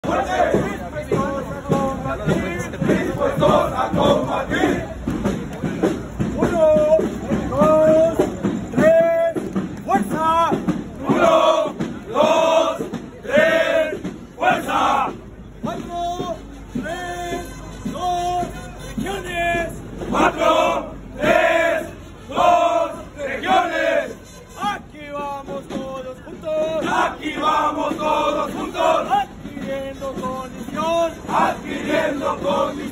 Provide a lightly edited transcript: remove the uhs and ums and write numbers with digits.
Dispuestos a combatir. 1, 2, 3, ¡fuerza! 1, 2, 3, ¡fuerza! 4, 3, 2, regiones. 4, 3, 2, regiones. Aquí vamos todos juntos. Aquí vamos todos juntos. Adquiriendo condición. Adquiriendo condición.